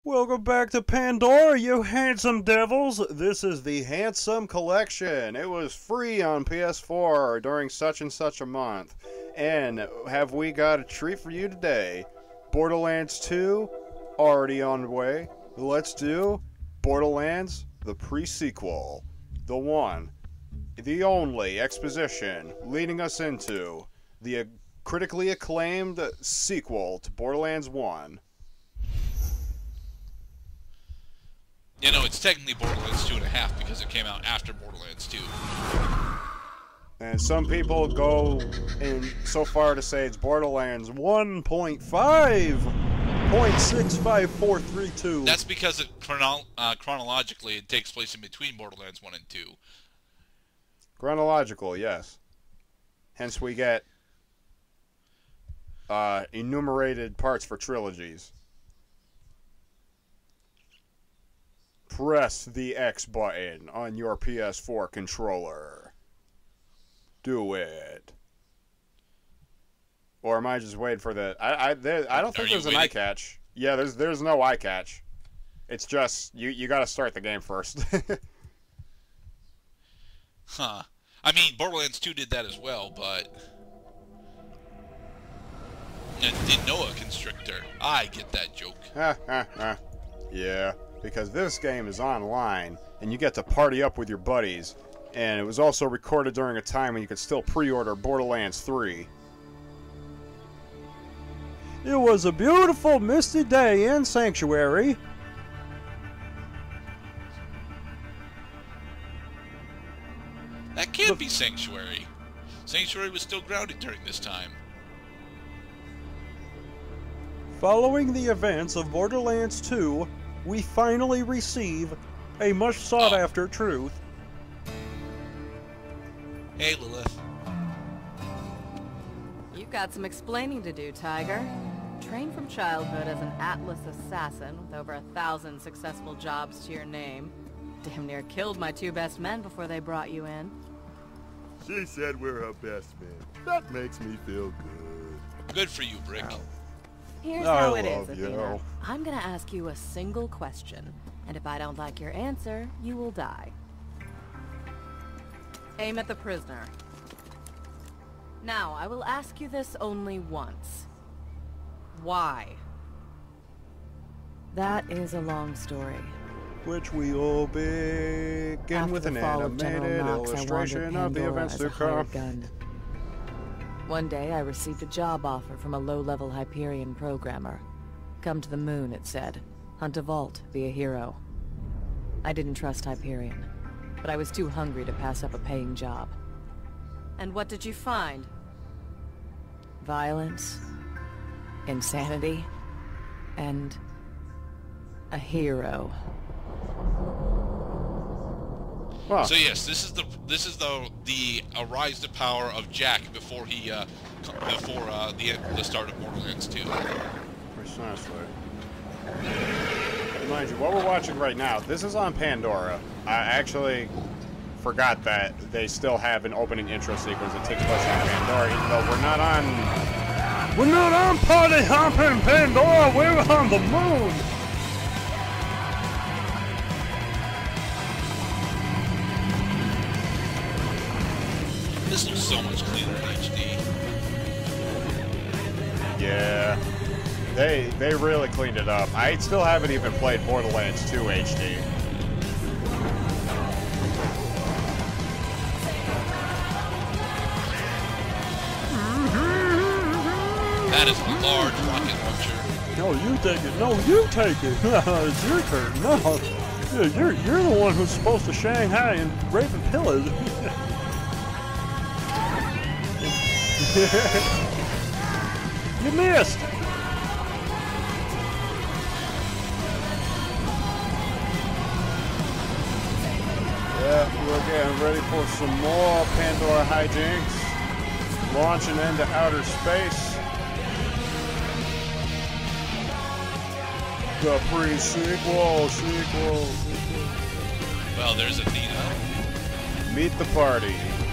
Welcome back to Pandora, you handsome devils! This is the Handsome Collection. It was free on PS4 during such and such a month. And have we got a treat for you today? Borderlands 2, already on the way. Let's do Borderlands, the pre-sequel. The one, the only exposition leading us into the critically acclaimed sequel to Borderlands 1. You know, it's technically Borderlands 2.5 because it came out after Borderlands 2. And some people go in so far to say it's Borderlands 1.5.65432. That's because chronologically it takes place in between Borderlands 1 and 2. Chronological, yes. Hence we get enumerated parts for trilogies. Press the X button on your PS4 controller. Do it. Or am I just waiting for the... I don't think there's an eye catch. Yeah, there's no eye catch. It's just, you gotta start the game first. Huh. I mean, Borderlands 2 did that as well, but... And did Noah Constrictor. I get that joke. Yeah. Because this game is online, and you get to party up with your buddies, and it was also recorded during a time when you could still pre-order Borderlands 3. It was a beautiful misty day in Sanctuary. That can't be Sanctuary. Sanctuary was still grounded during this time. Following the events of Borderlands 2, we finally receive a much sought-after truth. Hey, Lilith. You've got some explaining to do, Tiger. Trained from childhood as an Atlas assassin with over 1,000 successful jobs to your name. Damn near killed my 2 best men before they brought you in. She said we're her best men. That makes me feel good. Good for you, Brick. Ow. Here's how it love is, you. Athena. I'm gonna ask you a single question, and if I don't like your answer, you will die. Aim at the prisoner. Now, I will ask you this only once. Why? That is a long story. Which we will begin After with the an fall of General animated Knox, illustration I of the wandered events to Pandora as a hired come. gun. One day, I received a job offer from a low-level Hyperion programmer. Come to the moon, it said. Hunt a vault, be a hero. I didn't trust Hyperion, but I was too hungry to pass up a paying job. And what did you find? Violence, insanity, and a hero. Wow. So yes, this is the rise to power of Jack before he the start of Borderlands 2. Precisely. Mind you, what we're watching right now, this is on Pandora. I actually forgot that they still have an opening intro sequence that takes place on Pandora, even though we're not on party hopping Pandora, we're on the moon! This looks so much cleaner in HD. Yeah. They really cleaned it up. I still haven't even played Borderlands 2 HD. That is a large rocket launcher. No, you take it. No, you take it. It's your turn. No. You're the one who's supposed to Shanghai and rape and pillage. You missed! Yeah, we're getting ready for some more Pandora hijinks. Launching into outer space. The pre-sequel, sequel. Well, there's Athena. Meet the party.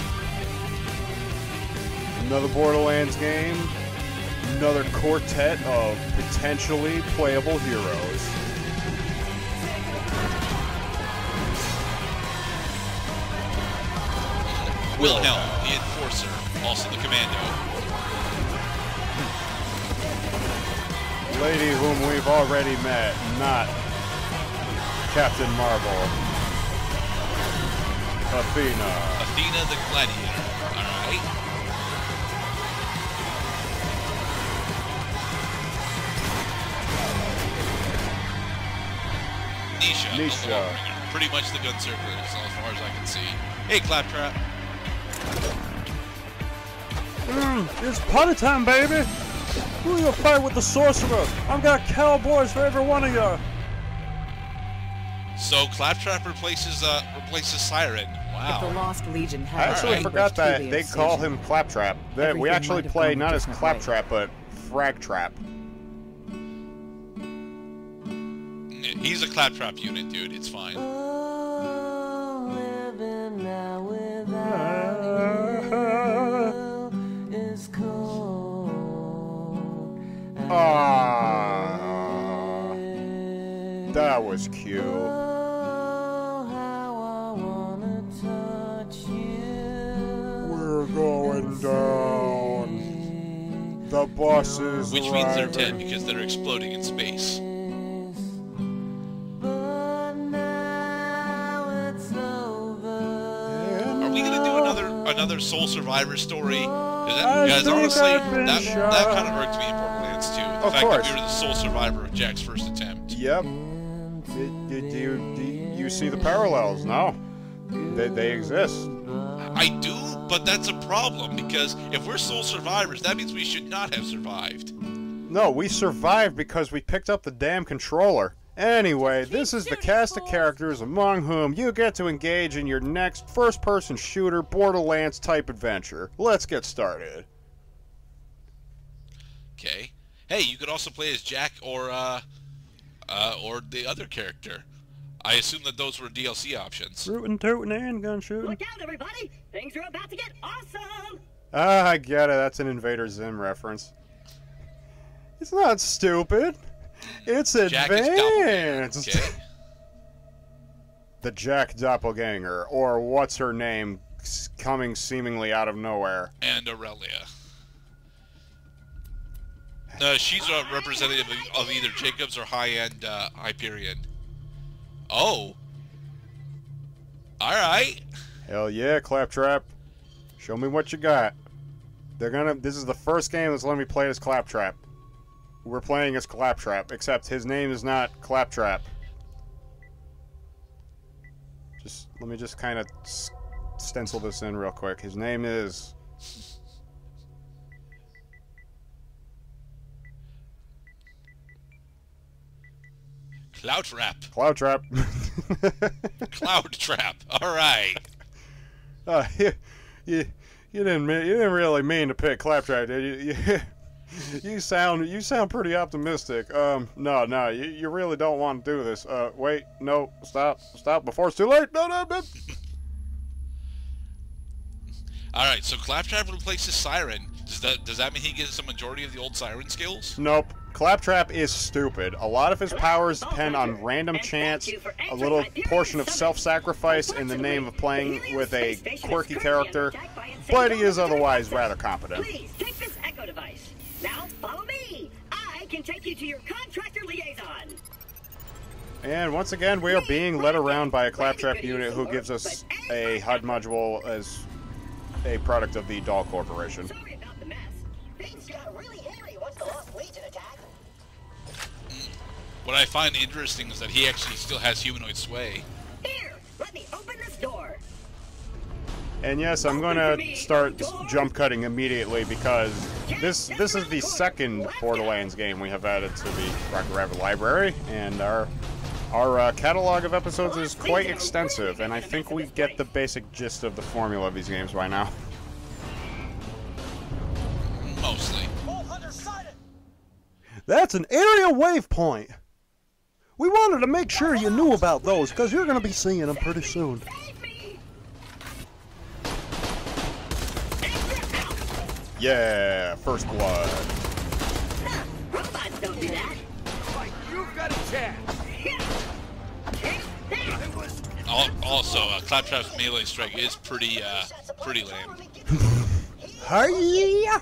Another Borderlands game. Another quartet of potentially playable heroes. Wilhelm, the Enforcer, also the Commando. Lady whom we've already met, not Captain Marvel. Athena. Athena the Gladiator. Alright. Nisha. Nisha. Pretty much the gun circler, as far as I can see. Hey, Claptrap. It's party time, baby! Who you fight with the sorcerer? I've got cowboys for every one of you. So Claptrap replaces Siren. If the Wow. Lost Legion I had actually forgot that they call him Claptrap. We Everything actually might have play gone a not as different Claptrap, but Fragtrap. He's a Claptrap unit, dude. It's fine. That was cute. We're going down. The bus is Which means they're arriving. dead because they're exploding in space. Are we gonna do another Soul Survivor story? Because honestly, that kind of irked me in Borderlands 2. The fact that we were the sole survivor of Jack's first attempt. Yep. You see the parallels, no? They exist. I do, but that's a problem, because if we're sole survivors, that means we should not have survived. No, we survived because we picked up the damn controller. Anyway, this is the cast of characters among whom you get to engage in your next first-person shooter Borderlands type adventure. Let's get started. Okay. Hey, you could also play as Jack or the other character. I assume that those were DLC options. Rootin' tootin' and gun shooting. Look out, everybody! Things are about to get awesome! Ah, I get it. That's an Invader Zim reference. It's not stupid. It's Jack is doppelganger, advanced. okay? The Jack Doppelganger, or what's her name, coming seemingly out of nowhere. And Aurelia. She's a representative of either Jacobs or high-end Hyperion. Oh. Alright. Hell yeah, Claptrap. Show me what you got. This is the first game that's letting me play as Claptrap. We're playing as Claptrap, except his name is not Claptrap. Let me just kind of stencil this in real quick. His name is... Cloudtrap. Claptrap. Cloudtrap. Alright. You didn't really mean to pick Claptrap, did you? You sound pretty optimistic. No, you really don't want to do this. Wait, no, stop, before it's too late. No. Alright, so Claptrap replaces Siren. Does that mean he gets a majority of the old Siren skills? Nope. Claptrap is stupid. A lot of his powers depend on random chance, a little portion of self-sacrifice in the name of playing with a quirky character, but he is otherwise rather competent. Please, take this echo device. Now, follow me. I can take you to your contractor liaison. And once again, we are being led around by a Claptrap unit who gives us a HUD module as a product of the Doll Corporation. Sorry about the mess. Things got really hairy once the Lost Legion attacked. What I find interesting is that he actually still has humanoid sway. Here, let me open this door. And yes, I'm going to start jump cutting immediately because this is the second Borderlands game we have added to the Rocket Rabbit library, and our catalog of episodes is quite extensive, and I think we get the basic gist of the formula of these games by now. Mostly. That's an area waypoint! We wanted to make sure you knew about those, because you're going to be seeing them pretty soon. Save me! Yeah, first blood. Robots don't do that. You've got a chance. Also, Claptrap's melee strike is pretty Pretty lame. Hiya!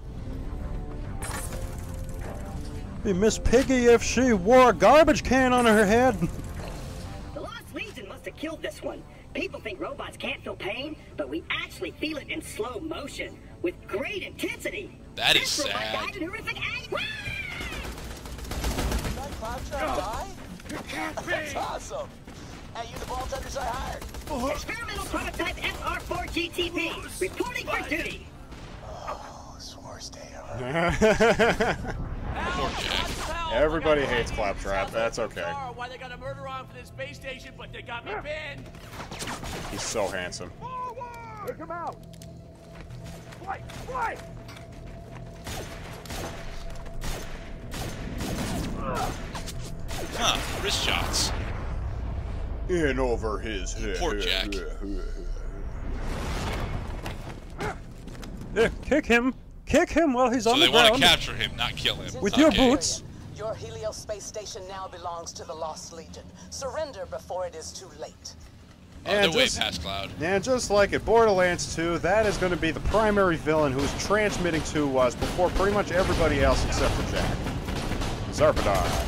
Be Miss Piggy if she wore a garbage can on her head. The Lost Legion must have killed this one. People think robots can't feel pain, but we actually feel it in slow motion with great intensity. That is This robot sad. died in horrific agony. It can't be! That's awesome! Hey, you the vault hunters I hired. Experimental prototype SR4 GTP, reporting for duty. Oh, it's the worst day ever. Poor Jack. Everybody hates Claptrap. That's okay. Why they got a murder on for this space station, but they got me pinned. He's so handsome. Take him out. Fight! Fight! Huh, wrist shots. In over his head. Poor Jack. Yeah, kick him. Kick him while he's on the So they want ground. to capture him, not kill him. With your Okay. boots. Your Helios space station now belongs to the Lost Legion. Surrender before it is too late. Oh, they're way just- past Cloud. And just like at Borderlands 2, that is going to be the primary villain who's transmitting to us before pretty much everybody else except for Jack. Zarpadon.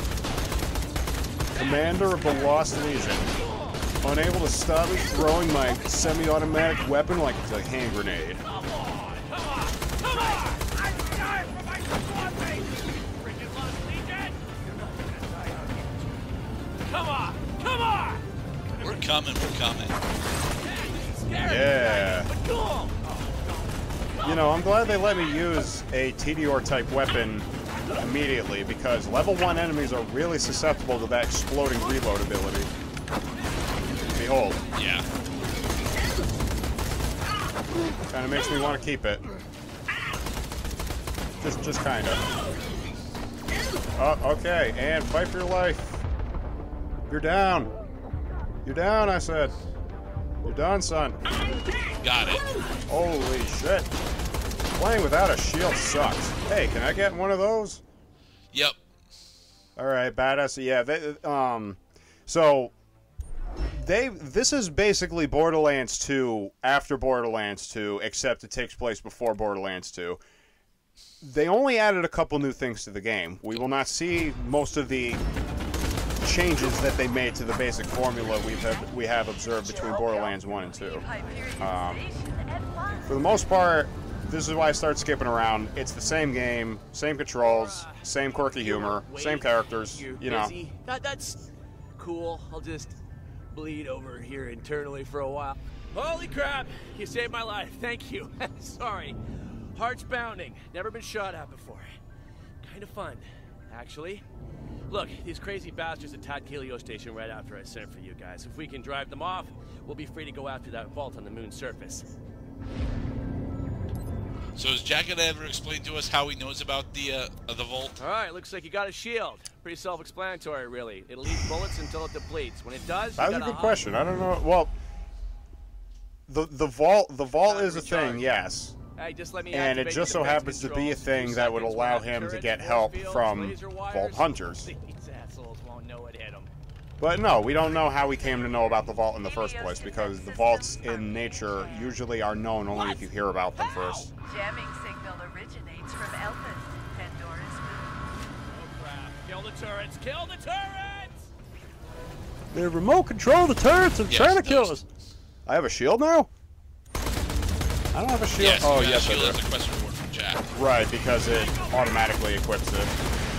Commander of the Lost Legion. Unable to stop me throwing my semi-automatic weapon like it's a hand grenade. Come on! I'm dying for my squad mate! Freaking Lost Legion! Come on! Come on! We're coming, we're coming. Yeah. But cool! You know, I'm glad they let me use a TDR-type weapon immediately, because level 1 enemies are really susceptible to that exploding reload ability. Behold. Yeah. Kind of makes me want to keep it. Just kind of. Oh, okay, and fight for your life. You're down. You're down, I said. You're done, son. Got it. Holy shit. Playing without a shield sucks. Hey, can I get one of those? Yep. Alright, badass. Yeah, so this is basically Borderlands 2 after Borderlands 2, except it takes place before Borderlands 2. They only added a couple new things to the game. We will not see most of the changes that they made to the basic formula we have observed between Borderlands 1 and 2. For the most part, this is why I start skipping around. It's the same game, same controls, same quirky humor, same characters, you know. That's cool. I'll just bleed over here internally for a while. Holy crap! You saved my life. Thank you. Sorry. Heart's pounding. Never been shot at before. Kind of fun, actually. Look, these crazy bastards attacked Helios Station right after I sent for you guys. If we can drive them off, we'll be free to go after that vault on the moon's surface. So has Jack ever explained to us how he knows about the vault? All right, looks like you got a shield. Pretty self-explanatory, really. It'll eat bullets until it depletes. When it does, That you was a gotta good question. I don't know. Well, the vault is a thing, yes. Hey, just let me And it activate just the so defense happens to be a controls. thing 2 that would seconds, allow we'll him have to turrets, get force help fields, from laser vault wires. hunters. These assholes won't know it hit them. But no, we don't know how we came to know about the vault in the first place, because the vaults in nature usually are known only if you hear about them first. Jamming signal originates from Elpis, Pandora's moon. Oh crap! Kill the turrets! Kill the turrets! They remote control the turrets and Yes, trying to kill those. us. I have a shield now? I don't have a shield. Yes, Oh, you got a yes, I shield do. as a quest reward from Jack. Right, because it automatically equips it.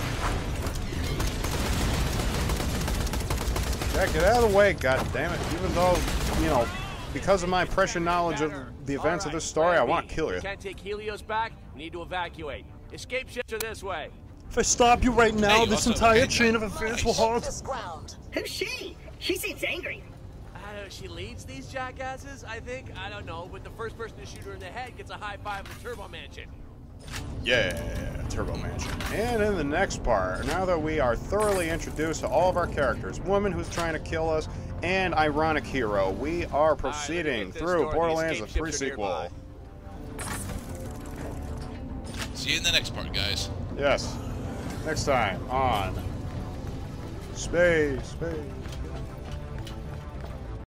Jack, get out of the way, god damn it. Even though, you know, because of my prescient knowledge of the events of this story, I want to kill you. Can't take Helios back. We need to evacuate. Escape ships are this way. If I stop you right now, Hey, this also- entire hey, chain of events will nice. halt. This ground. Who's she? She seems angry. I don't know, she leads these jackasses, I think? I don't know, but the first person to shoot her in the head gets a high five in the Turbo Mansion. Yeah, Turbo Mansion. And in the next part, now that we are thoroughly introduced to all of our characters, woman who's trying to kill us, and ironic hero, we are proceeding this through door. The Borderlands, the escape free ships are sequel. nearby. See you in the next part, guys. Yes. Next time on Space.